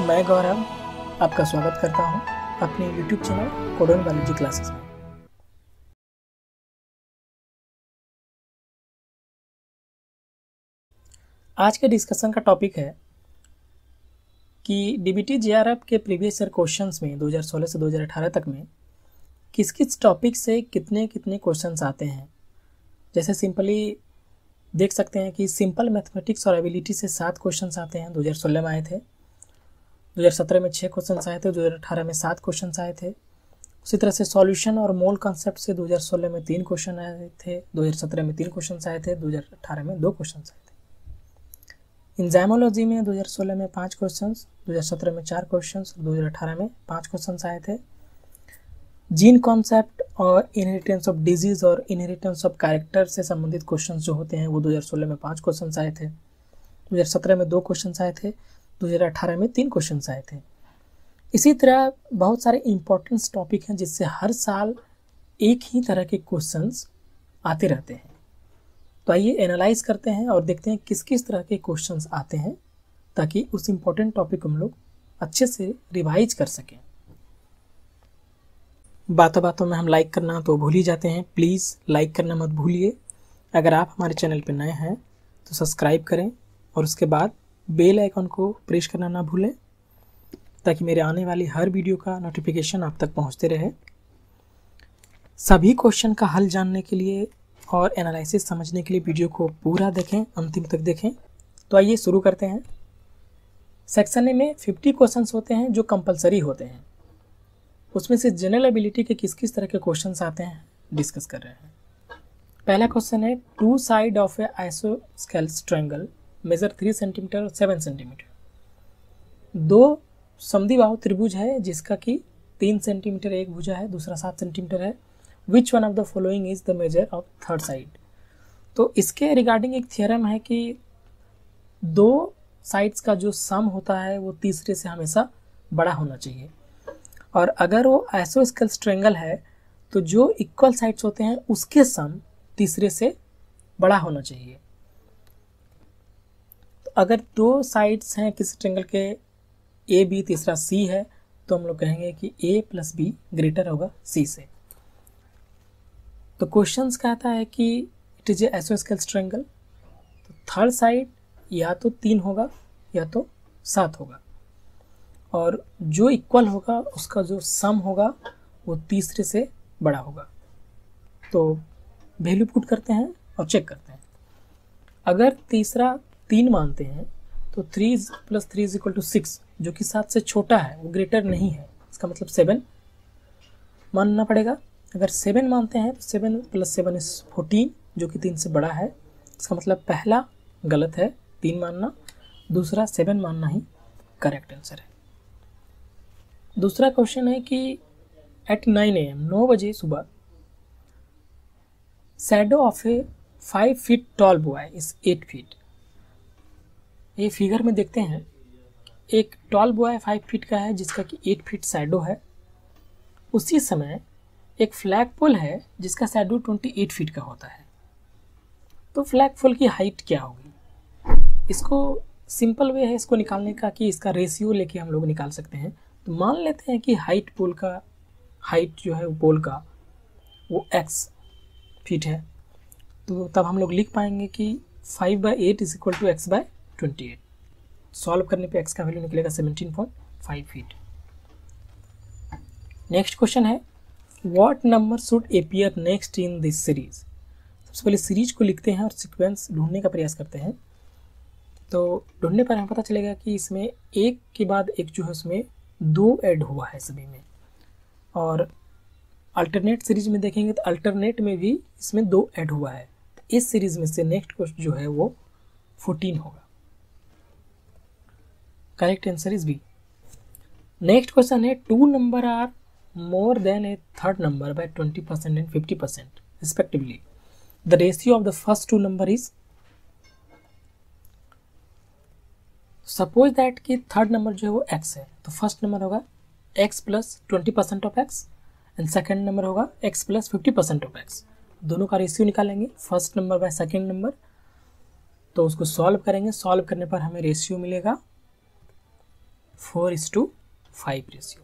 मैं गौरव आपका स्वागत करता हूं अपने YouTube channel code and biology classes में। आज के डिस्कशन का टॉपिक है कि DBT-JRF के प्रीवियस ईयर क्वेश्चंस में 2016 से 2018 तक में किस किस टॉपिक से कितने कितने क्वेश्चंस आते हैं। जैसे सिंपली देख सकते हैं कि सिंपल मैथमेटिक्स और एबिलिटी से 7 क्वेश्चंस आते हैं, 2016 में आए थे। 2017 में 6 क्वेश्चंस आए थे, 2018 में 7 क्वेश्चंस आए थे। उसी तरह से सॉल्यूशन और मोल कॉन्सेप्ट से 2016 में 3 क्वेश्चन आए थे, 2017 में 3 क्वेश्चंस आए थे, 2018 में 2 क्वेश्चंस आए थे। एंजाइमोलॉजी में 2016 में 5 क्वेश्चंस, 2017 में 4 क्वेश्चंस, 2018 में 5 क्वेश्चंस आए थे। जीन कॉन्सेप्ट और इनहेरिटेंस ऑफ डिजीज और इनहेरिटेंस ऑफ कैरेक्टर से संबंधित क्वेश्चंस जो होते हैं वो 2016 में 5 क्वेश्चंस आए थे, 2017 में 2 क्वेश्चंस आए थे, 2018 में 3 क्वेश्चंस आए थे। इसी तरह बहुत सारे इंपॉर्टेंट टॉपिक हैं जिससे हर साल एक ही तरह के क्वेश्चंस आते रहते हैं। तो आइए एनालाइज करते हैं और देखते हैं किस किस तरह के क्वेश्चंस आते हैं ताकि उस इम्पोर्टेंट टॉपिक को हम लोग अच्छे से रिवाइज कर सकें। बातों बातों में हम लाइक करना तो भूल ही जाते हैं, प्लीज़ लाइक करना मत भूलिए। अगर आप हमारे चैनल पर नए हैं तो सब्सक्राइब करें और उसके बाद बेल आइकन को प्रेस करना ना भूलें ताकि मेरे आने वाली हर वीडियो का नोटिफिकेशन आप तक पहुंचते रहे। सभी क्वेश्चन का हल जानने के लिए और एनालिसिस समझने के लिए वीडियो को पूरा देखें, अंतिम तक देखें। तो आइए शुरू करते हैं। सेक्शन ए में 50 क्वेश्चंस होते हैं जो कंपलसरी होते हैं। उसमें से जनरल एबिलिटी के किस किस तरह के क्वेश्चंस आते हैं डिस्कस कर रहे हैं। पहला क्वेश्चन है 2 side of a isosceles triangle measure 3 centimetre और 7 सेंटीमीटर। 2 समद्विबाहु त्रिभुज है जिसका कि 3 सेंटीमीटर एक भुजा है, दूसरा 7 सेंटीमीटर है। Which one of the following is the measure of third side. तो इसके रिगार्डिंग एक थ्योरम है कि 2 साइड्स का जो सम होता है वो तीसरे से हमेशा बड़ा होना चाहिए, और अगर वो आइसोस्केलेस ट्रायंगल है तो जो इक्वल साइड्स होते हैं उसके सम तीसरे से बड़ा होना चाहिए। अगर 2 साइड्स हैं किसी ट्रायंगल के ए बी, तीसरा सी है, तो हम लोग कहेंगे कि ए प्लस बी ग्रेटर होगा सी से। तो क्वेश्चंस कहता है कि it is a isosceles triangle, तो थर्ड साइड या तो 3 होगा या तो 7 होगा, और जो इक्वल होगा उसका जो सम होगा वो तीसरे से बड़ा होगा। तो वैल्यू पुट करते हैं और चेक करते हैं। अगर तीसरा 3 मानते हैं तो 3 + 3 = 6, जो कि 7 से छोटा है, वो ग्रेटर नहीं है, इसका मतलब 7 मानना पड़ेगा। अगर 7 मानते हैं तो 7 + 7 = 14, जो कि 3 से बड़ा है। इसका मतलब पहला गलत है 3 मानना, दूसरा 7 मानना ही करेक्ट आंसर है। दूसरा क्वेश्चन है कि एट 9 AM 9 बजे सुबह shadow of a 5 feet tall boy is 8 feet. ये फिगर में देखते हैं एक टॉल बॉय 5 फीट का है जिसका कि 8 फीट शैडो है। उसी समय एक फ्लैग पोल है जिसका शैडो 28 फीट का होता है। तो फ्लैग पोल की हाइट क्या होगी? इसको सिंपल वे है इसको निकालने का कि इसका रेशियो लेके हम लोग निकाल सकते हैं। तो मान लेते हैं कि हाइट जो है वो पोल का वो x फीट है, तो तब हम लोग लिख पाएंगे कि 5/8 = x/28। सॉल्व करने पे x का वैल्यू निकलेगा 17.5 फीट। नेक्स्ट क्वेश्चन है what number should appear next in this series. सबसे पहले सीरीज को लिखते हैं और सीक्वेंस ढूंढने का प्रयास करते हैं। तो ढूंढने पर हमें पता चलेगा कि इसमें एक के बाद एक जो है उसमें 2 ऐड हुआ है सभी में, और अल्टरनेट सीरीज में देखेंगे तो अल्टरनेट में भी इसमें 2 ऐड हुआ है। तो इस सीरीज में से नेक्स्ट क्वेश्चन जो है वो 14 होगा। Correct answer is B. Next question है 2 number are more than a third number by 20% and 50% respectively. The ratio of the first 2 number is, suppose that कि थर्ड नंबर जो है वो x है, तो फर्स्ट नंबर होगा x + 20% of x and second number होगा x + 50% of x। दोनों का रेशियो निकालेंगे first number by second number, तो उसको सॉल्व करेंगे। सॉल्व करने पर हमें रेशियो मिलेगा 4:5 रेशियो।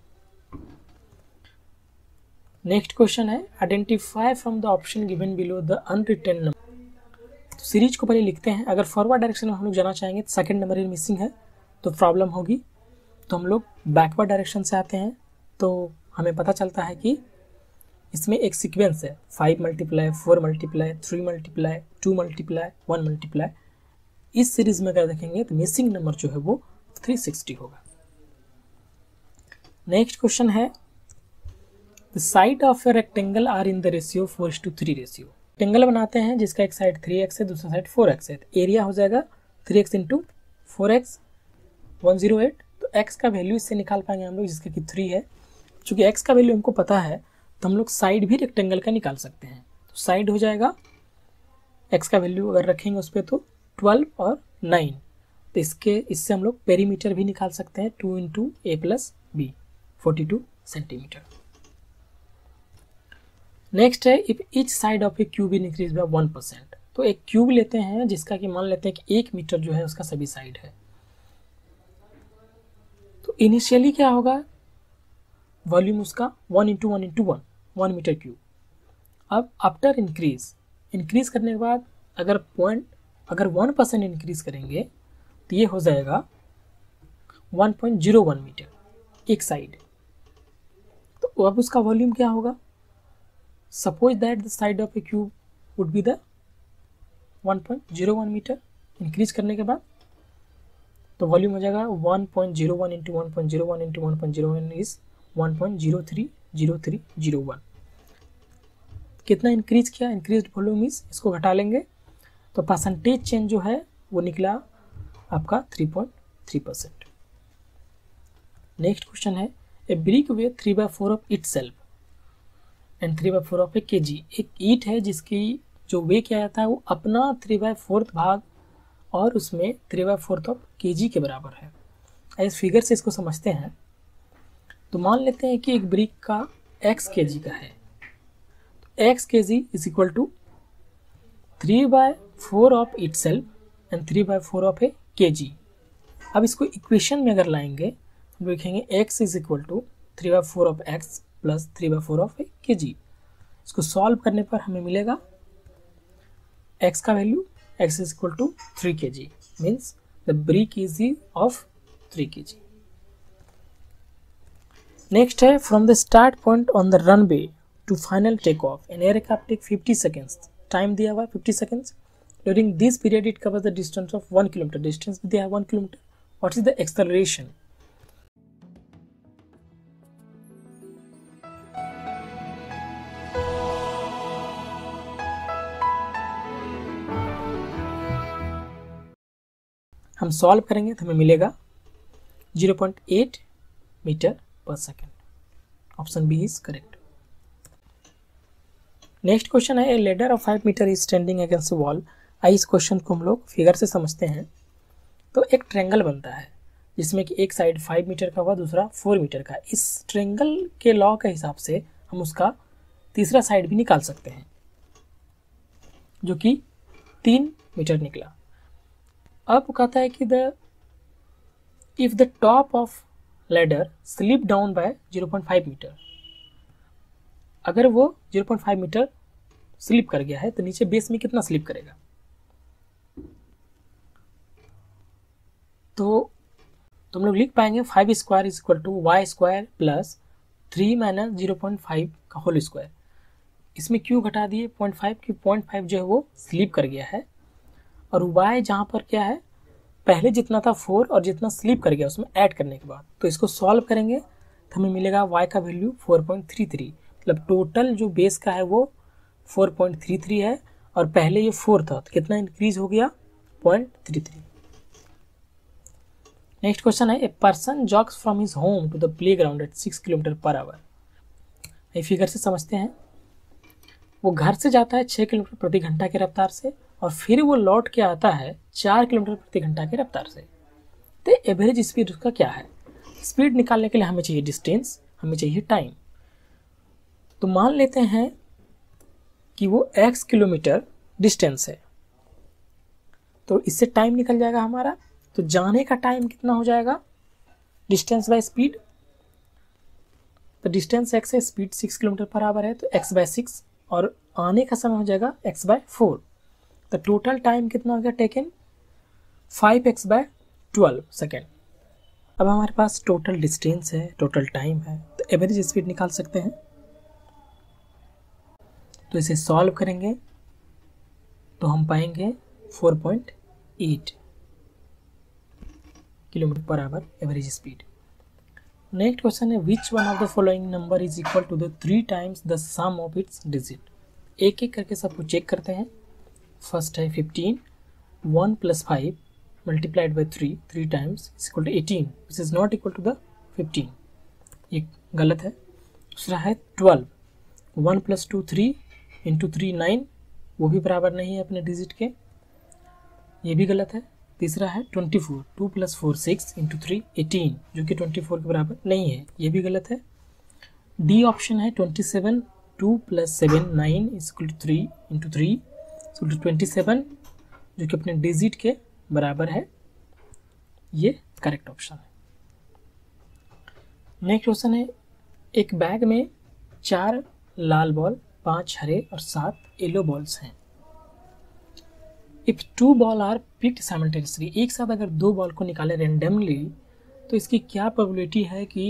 नेक्स्ट क्वेश्चन है identify from the option given below the unwritten number. तो सीरीज को पहले लिखते हैं। अगर फॉरवर्ड डायरेक्शन में हम लोग जाना चाहेंगे तो सेकंड नंबर मिसिंग है तो प्रॉब्लम होगी, तो हम लोग बैकवर्ड डायरेक्शन से आते हैं। तो हमें पता चलता है कि इसमें एक सीक्वेंस है 5 multiply 4 multiply 3 multiply 2 multiply 1 multiply. इस सीरीज में अगर देखेंगे तो मिसिंग नंबर जो है वो 360 होगा। नेक्स्ट क्वेश्चन है the side of a rectangle are in the ratio 4:3 ratio. Rectangle बनाते हैं जिसका एक साइड 3x है दूसरा साइड 4x है। एरिया हो जाएगा 3x इंटू 4x 108। तो x का वैल्यू इससे निकाल पाएंगे हम लोग जिसका कि 3 है। चूंकि x का वैल्यू हमको पता है तो हम लोग साइड भी रेक्टेंगल का निकाल सकते हैं। तो साइड हो जाएगा x का वैल्यू अगर रखेंगे उस पर तो 12 और 9। तो इससे हम लोग पेरीमीटर भी निकाल सकते हैं 2 into a plus b 42 centimetre. Next है if each side of a cube increase by 1%। तो एक क्यूब लेते हैं जिसका कि मान लेते हैं कि 1 मीटर जो है उसका सभी साइड है। तो इनिशियली क्या होगा, वॉल्यूम उसका 1 इंटू 1 इंटू 1 मीटर क्यूब। अब आफ्टर इंक्रीज करने के बाद अगर 1% इंक्रीज करेंगे तो ये हो जाएगा 1.01 मीटर एक साइड। तो अब उसका वॉल्यूम क्या होगा, suppose that the side of a cube would be the 1.01 metre. Increase करने के बाद तो वॉल्यूम हो जाएगा 1.01 इंटू 1.01 इंटू 1.01 इज 1.030301। कितना इंक्रीज किया, इंक्रीज वॉल्यूम इज, इसको घटा लेंगे तो परसेंटेज चेंज जो है वो निकला आपका 3.3%। नेक्स्ट क्वेश्चन है a brick weighs 3/4 of itself and 3/4 of a kg। एक ईट है जिसकी जो वे किया जाता है वो अपना 3/4 भाग और उसमें 3/4 ऑफ kg के बराबर है। इस फिगर से इसको समझते हैं। तो मान लेते हैं कि एक ब्रिक का x kg का है, तो x kg is equal to 3/4 of itself and 3/4 of a kg। अब इसको इक्वेशन में अगर लाएंगे तो लिखेंगे x is equal to 3/4 of x plus 3/4 of a kg। इसको सॉल्व करने पर हमें मिलेगा x का value x is equal to 3 kg means the brick is of 3 kg। Next है from the start point on the runway to final take off an aircraft take 50 seconds. Time दिया हुआ 50 seconds. During this period it covers the distance of 1 kilometre. Distance भी दिया है 1 kilometre. What is the acceleration. हम solve करेंगे तो हमें मिलेगा 0.8 metre per second. Option B is correct. Next question है a ladder of 5 metre is standing against wall. आइए इस क्वेश्चन को हम लोग फिगर से समझते हैं। तो एक ट्रायंगल बनता है जिसमें कि एक साइड 5 मीटर का हुआ दूसरा 4 मीटर का। इस ट्रायंगल के लॉ के हिसाब से हम उसका तीसरा साइड भी निकाल सकते हैं जो कि 3 मीटर निकला। अब कहता है कि if the top of ladder slip down by 0.5 metre. अगर वो 0.5 मीटर स्लिप कर गया है तो नीचे बेस में कितना स्लिप करेगा। तो तुम लोग लिख पाएंगे 5 square is equal to Y square plus 3 minus 0.5 का होल स्क्वायर। इसमें क्यों घटा दिए 0.5 की 0.5 जो है वो स्लिप कर गया है और y जहाँ पर क्या है पहले जितना था 4 और जितना स्लिप कर गया उसमें ऐड करने के बाद। तो इसको सॉल्व करेंगे तो हमें मिलेगा y का वैल्यू 4.33। मतलब टोटल जो बेस का है वो 4.33 है और पहले ये 4 था तो कितना इंक्रीज हो गया 0.33। नेक्स्ट क्वेश्चन है a person jogs from his home to the playground at 6 kilometre per hour. ये फिगर से समझते हैं। वो घर से जाता है 6 किलोमीटर प्रति घंटा की रफ्तार से और फिर वो लौट के आता है 4 किलोमीटर प्रति घंटा की रफ्तार से। तो एवरेज स्पीड उसका क्या है। स्पीड निकालने के लिए हमें चाहिए डिस्टेंस, हमें चाहिए टाइम। तो मान लेते हैं कि वो x किलोमीटर डिस्टेंस है तो इससे टाइम निकल जाएगा हमारा। तो जाने का टाइम कितना हो जाएगा डिस्टेंस बाय स्पीड, तो डिस्टेंस x है, स्पीड 6 किलोमीटर पर आवर है, तो x बाय 6 और आने का समय हो जाएगा x बाय 4। तो टोटल टाइम कितना हो गया टेकन 5x बाय 12 सेकेंड। अब हमारे पास टोटल डिस्टेंस है, टोटल टाइम है, तो एवरेज स्पीड निकाल सकते हैं। तो इसे सॉल्व करेंगे तो हम पाएंगे 4.8 kilometre per hour average speed. Next question है which one of the following number is equal to the 3 times the sum of its digit. एक एक करके सबको चेक करते हैं। फर्स्ट है 15, 1 + 5 multiplied by 3 times is equal to 18 which is not equal to the 15, ये गलत है। दूसरा है 12, 1 + 2 3 इंटू 3 9, वो भी बराबर नहीं है अपने डिजिट के, ये भी गलत है। तीसरा है 24, 2 + 4 6 इंटू 3 18, जो कि 24 के बराबर नहीं है, ये भी गलत है। डी ऑप्शन है 27, 2 + 7 9 is equal to 3 into 3 is equal to 27, जो कि अपने डिजिट के बराबर है, ये करेक्ट ऑप्शन है। नेक्स्ट क्वेश्चन है एक बैग में 4 लाल बॉल, 5 हरे और 7 येलो बॉल्स हैं। If 2 ball are picked simultaneously, एक साथ अगर 2 बॉल को निकाले रेंडमली, तो इसकी क्या प्रोबेबिलिटी है कि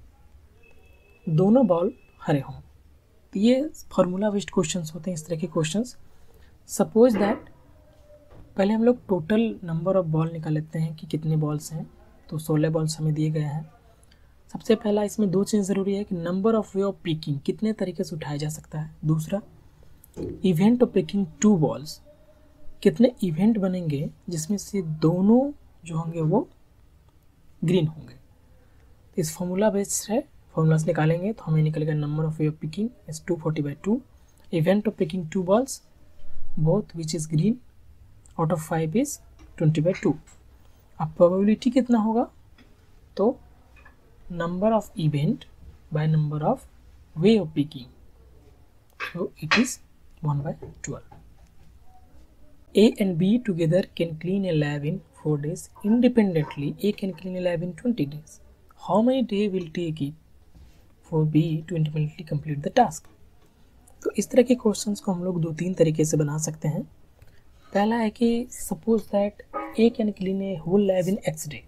दोनों बॉल हरे हों। तो ये फार्मूला बेस्ड क्वेश्चंस होते हैं, इस तरह के क्वेश्चंस। सपोज दैट पहले हम लोग टोटल नंबर ऑफ बॉल निकाल लेते हैं कि कितने बॉल्स हैं, तो 16 बॉल्स हमें दिए गए हैं। सबसे पहला इसमें 2 चीज़ ज़रूरी है कि number of way of picking, कितने तरीके से उठाया जा सकता है। दूसरा इवेंट ऑफ पिकिंग 2 बॉल्स, कितने इवेंट बनेंगे जिसमें से दोनों जो होंगे वो ग्रीन होंगे। इस फॉर्मूला बेस्ड है, फॉर्मूलास निकालेंगे तो हमें निकलेगा number of way of picking is 240/2, event of picking 2 balls both which is green out of 5 is 20/2। अब प्रोबेबिलिटी कितना होगा, तो number of event by number of way of picking, so it is 1/12. A and B together can clean a lab in 4 days. Independently, A can clean a lab in 20 days. How many days will take it for B to independently complete the task? तो इस तरह के questions को हम लोग 2-3 तरीके से बना सकते हैं। पहला है कि suppose that A can clean a whole lab in X day.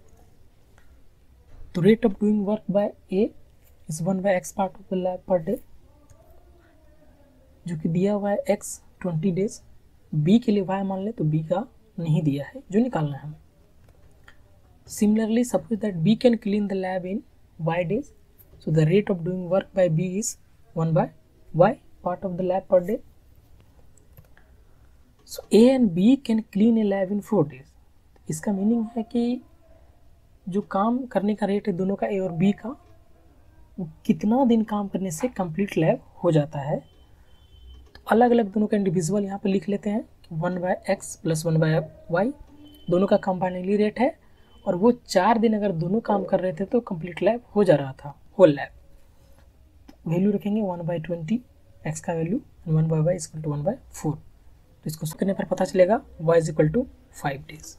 तो rate of doing work by A is 1/X part of the lab per day, जो कि दिया हुआ है X 20 days। B के लिए Y मान ले तो B का नहीं दिया है, जो निकालना है हमें। Similarly, suppose that B can clean the lab in Y days, so the rate of doing work by B is 1/Y part of the lab per day. So A and B can clean a lab in 4 days. इसका meaning है कि जो काम करने का rate है दोनों का A और B का, वो कितना दिन काम करने से कंप्लीट लैब हो जाता है। तो अलग अलग दोनों का इंडिविजुअल यहाँ पे लिख लेते हैं। 1/X + 1/Y दोनों का कंबाइनली रेट है, और वो 4 दिन अगर दोनों काम कर रहे थे तो कंप्लीट लैब हो जा रहा था, होल लैब। वैल्यू रखेंगे 1/20 X का वैल्यू, 1/Y = 1/4। तो इसको करने पर पता चलेगा Y = 5 days।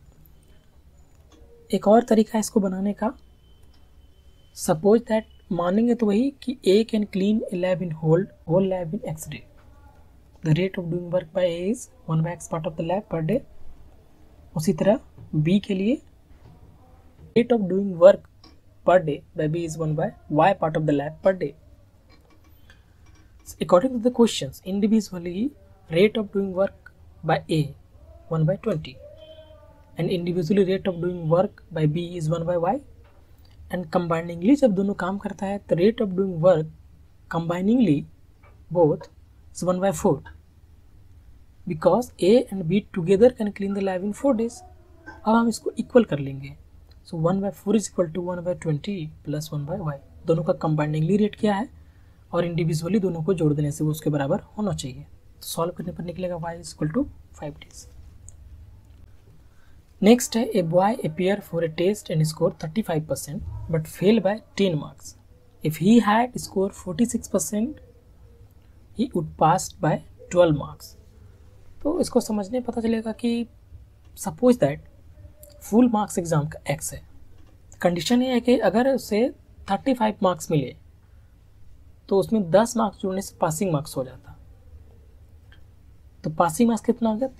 एक और तरीका है इसको बनाने का। सपोज दैट मानेंगे तो वही कि A can clean a lab in whole lab in X day. The rate of doing work by A is 1/X part of the lab per day. उसी तरह B के लिए rate of doing work per day by B is 1/Y part of the lab per day. According to the questions, individually rate of doing work by A 1/20 and individually rate of doing work by B is 1/Y, and combiningly जब दोनों काम करता है तो rate of doing work combiningly both is 1/4 because A and B together can clean the lab in 4 days। अब हम इसको equal कर लेंगे। So 1/4 is equal to 1/20 plus 1/Y। दोनों का combiningly रेट क्या है और इंडिविजुअली दोनों को जोड़ देने से वो उसके बराबर होना चाहिए। तो सॉल्व करने पर निकलेगा y = 5 days। नेक्स्ट है a boy appear for a test and score 35% but fail by 10 marks. If he had score 46% he would pass by 12 marks. तो इसको समझने पता चलेगा कि suppose that full marks exam का x है कंडीशन ये है कि अगर उसे 35 मार्क्स मिले तो उसमें 10 मार्क्स जोड़ने से पासिंग मार्क्स हो जाता। तो पासिंग मार्क्स कितना हो गया,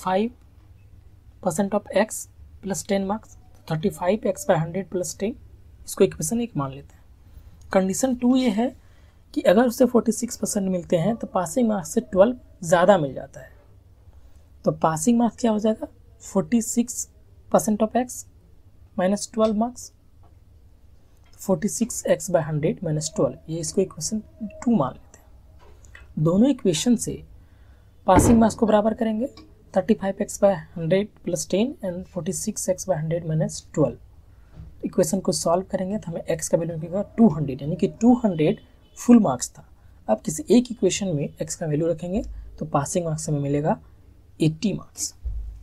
35% of x plus 10 marks, 35x/100 plus 10, इसको इक्वेशन 1 मान लेते हैं। कंडीशन 2 ये है कि अगर उसे 46% मिलते हैं तो पासिंग मार्क्स से 12 ज़्यादा मिल जाता है। तो पासिंग मार्क्स क्या हो जाएगा, 46% of x minus 12 marks, 46x/100 minus 12, ये इसको इक्वेशन 2 मान लेते हैं। दोनों इक्वेशन से पासिंग मार्क्स को बराबर करेंगे, 35x/100 plus 10 and 46x/100 minus 12। Equation को सॉल्व करेंगे तो हमें x का वैल्यू मिलेगा 200, यानी कि 200 फुल मार्क्स था। अब किसी एक इक्वेशन में x का वैल्यू रखेंगे तो पासिंग मार्क्स हमें मिलेगा 80 मार्क्स।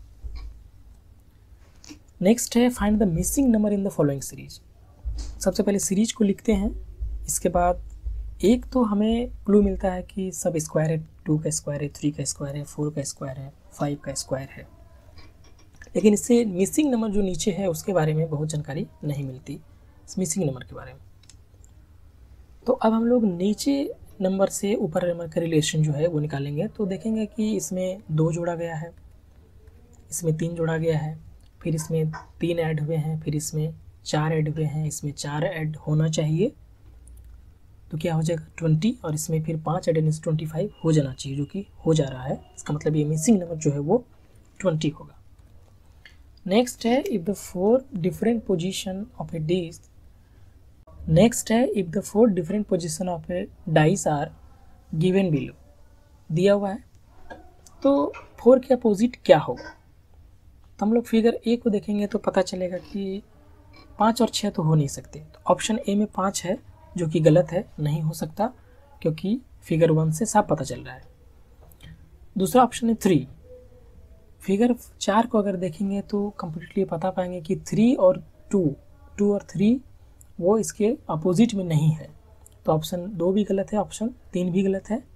नेक्स्ट है find the missing number in the following series. सबसे पहले सीरीज को लिखते हैं, इसके बाद एक तो हमें क्लू मिलता है कि सब स्क्वायर है, 2 का स्क्वायर है, 3 का स्क्वायर है, 4 का स्क्वायर है, 5 का स्क्वायर है, लेकिन इससे मिसिंग नंबर जो नीचे है उसके बारे में बहुत जानकारी नहीं मिलती, इस मिसिंग नंबर के बारे में। तो अब हम लोग नीचे नंबर से ऊपर नंबर का रिलेशन जो है वो निकालेंगे। तो देखेंगे कि इसमें 2 जोड़ा गया है, इसमें 3 जोड़ा गया है, फिर इसमें 3 ऐड हुए हैं, फिर इसमें 4 ऐड हुए हैं, इसमें 4 ऐड होना चाहिए तो क्या हो जाएगा 20, और इसमें फिर 5 ऐड 25 हो जाना चाहिए, जो कि हो जा रहा है। इसका मतलब ये मिसिंग नंबर जो है वो 20 होगा। नेक्स्ट है if the 4 different position of a dish, next है if the 4 different position of a dice are given below, दिया हुआ है तो 4 के अपोजिट क्या होगा। तो हम लोग फिगर ए को देखेंगे तो पता चलेगा कि 5 और 6 तो हो नहीं सकते। तो ऑप्शन ए में 5 है जो कि गलत है, नहीं हो सकता, क्योंकि फिगर 1 से साफ पता चल रहा है। दूसरा ऑप्शन है 3। फिगर 4 को अगर देखेंगे तो कंप्लीटली पता पाएंगे कि 3 और 2 और 3 वो इसके अपोजिट में नहीं है। तो ऑप्शन 2 भी गलत है, ऑप्शन 3 भी गलत है।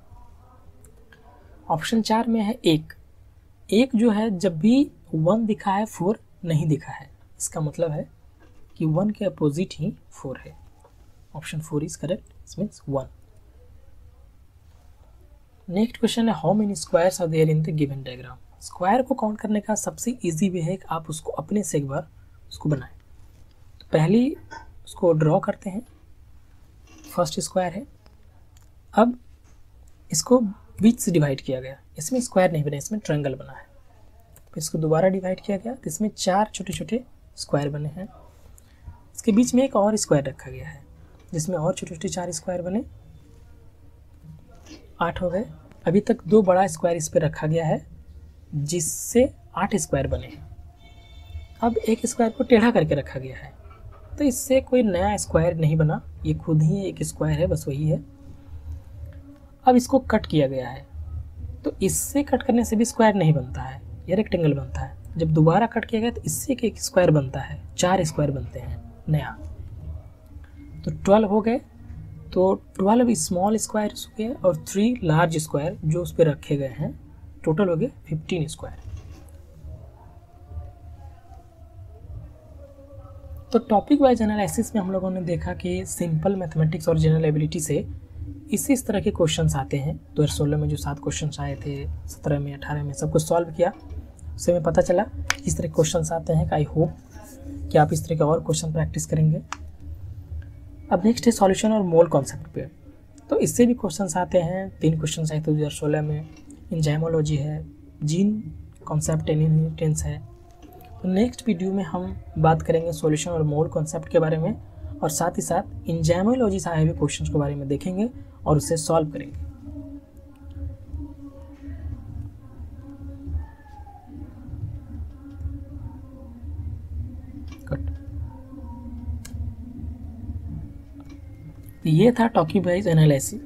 ऑप्शन 4 में है 1 जो है जब भी 1 दिखा है 4 नहीं दिखा है, इसका मतलब है कि 1 के अपोजिट ही 4 है। Option 4 is correct, it means 1। Next question है how many squares are there in the given diagram. Square को काउंट करने का सबसे इजी वे है कि आप उसको अपने से एक बार उसको बनाएं। तो पहले उसको ड्रॉ करते हैं, फर्स्ट स्क्वायर है। अब इसको बीच से डिवाइड किया गया, इसमें स्क्वायर नहीं बना, इसमें ट्रायंगल बना है। फिर इसको दोबारा डिवाइड किया गया तो इसमें 4 छोटे छोटे स्क्वायर बने हैं। इसके बीच में एक और स्क्वायर रखा गया है जिसमें और छोटे छोटे 4 स्क्वायर बने, 8 हो गए। अभी तक 2 बड़ा स्क्वायर इस पर रखा गया है जिससे 8 स्क्वायर बने हैं। अब एक स्क्वायर को टेढ़ा करके रखा गया है तो इससे कोई नया स्क्वायर नहीं बना, ये खुद ही एक स्क्वायर है, बस वही है। अब इसको कट किया गया है तो इससे कट करने से भी स्क्वायर नहीं बनता है, ये रेक्टेंगल बनता है। जब दोबारा कट किया गया तो इससे एक स्क्वायर बनता है, 4 स्क्वायर बनते हैं नया। तो 12 हो गए, तो 12 स्मॉल स्क्वायर हो गए और 3 लार्ज स्क्वायर जो उस पर रखे गए हैं, टोटल हो गए 15 स्क्वायर। तो टॉपिक वाइज एनालिसिस में हम लोगों ने देखा कि सिंपल मैथमेटिक्स और जनरल एबिलिटी से इस तरह के क्वेश्चंस आते हैं। 2016 में जो 7 क्वेश्चंस आए थे, 17 में, 18 में, सब कुछ सॉल्व किया, उससे हमें पता चला इस तरह के क्वेश्चंस आते हैं। आई होप कि आप इस तरह के और क्वेश्चन प्रैक्टिस करेंगे। अब नेक्स्ट है सॉल्यूशन और मोल कॉन्सेप्ट पे। तो इससे भी क्वेश्चंस आते हैं, 3 क्वेश्चंस आए थे 2016 में। एंजाइमोलॉजी है, जीन कॉन्सेप्ट एंड इनहेरिटेंस है। तो नेक्स्ट वीडियो में हम बात करेंगे सॉल्यूशन और मोल कॉन्सेप्ट के बारे में, और साथ ही साथ एंजाइमोलॉजी से आए हुए क्वेश्चंस के बारे में देखेंगे और उसे सॉल्व करेंगे। ये था topic wise analysis,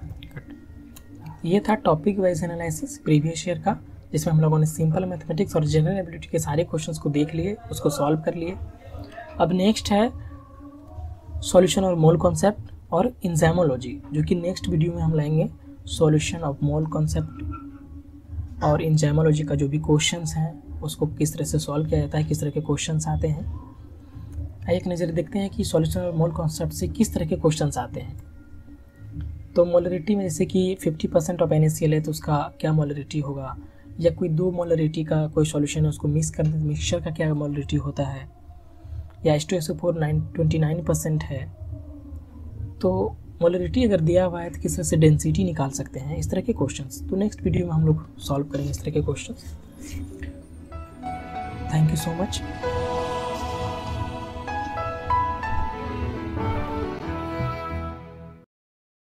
previous year का, जिसमें हम लोगों ने सिंपल मैथमेटिक्स और जनरल एबिलिटी के सारे क्वेश्चंस को देख लिए, उसको सॉल्व कर लिए। अब नेक्स्ट है सॉल्यूशन और मोल कॉन्सेप्ट और एंजाइमोलॉजी, जो कि नेक्स्ट वीडियो में हम लाएंगे सॉल्यूशन ऑफ मोल कॉन्सेप्ट और एंजाइमोलॉजी का जो भी क्वेश्चंस हैं उसको किस तरह से सॉल्व किया जाता है, किस तरह के क्वेश्चंस आते हैं। आइए एक नज़र देखते हैं कि सॉल्यूशन और मोल कॉन्सेप्ट से किस तरह के क्वेश्चंस आते हैं। तो मोलरिटी में जैसे कि 50% ऑफ NaCl है तो उसका क्या मोलरिटी होगा, या कोई 2 मोलरिटी का कोई सॉल्यूशन है उसको मिक्स करने तो मिक्सचर का क्या मोलरिटी होता है, या H2SO4 29% है। तो मोलरिटी अगर दिया हुआ है तो किस तरह से डेंसिटी निकाल सकते हैं, इस तरह के क्वेश्चंस। तो नेक्स्ट वीडियो में हम लोग सॉल्व करेंगे इस तरह के questions. Thank you so much.